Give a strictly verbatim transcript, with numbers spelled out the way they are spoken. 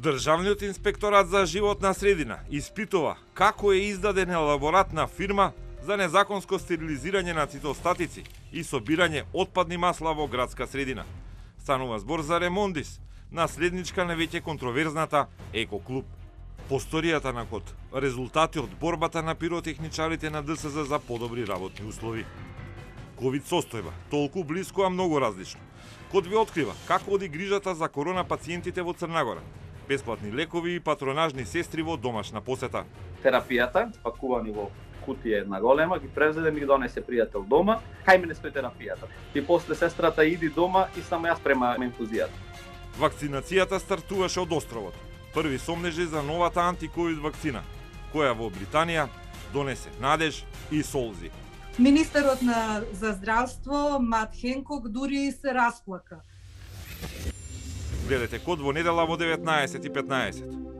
Државниот инспекторат за животна средина испитува како е издаден елаборат на фирма за незаконско стерилизирање на цитостатици и собирање отпадни масла во градска средина. Станува збор за Ремондис, наследничка на веќе контроверзната Еко клуб. Посторијата на код резултати од борбата на пиротехничарите на ДСЗ за подобри работни услови. ковид состојба, толку блиско, а многу различно. Код ви открива како оди грижата за корона пациентите во Црна Гора. Бесплатни лекови и патронажни сестри во домашна посета. Терапијата, пакувани во кутија една голема, ги презеде, ми ги донесе пријател дома, кај мене стои терапијата. И после сестрата иди дома и само јас према инфузијата. Вакцинацијата стартуваше од островот. Први сомнежи за новата антиковид вакцина, која во Британија донесе надеж и солзи. Министерот на за здравство Мат Хенкок дури се расплака. Гледате Код во недела во деветнаесет и петнаесет.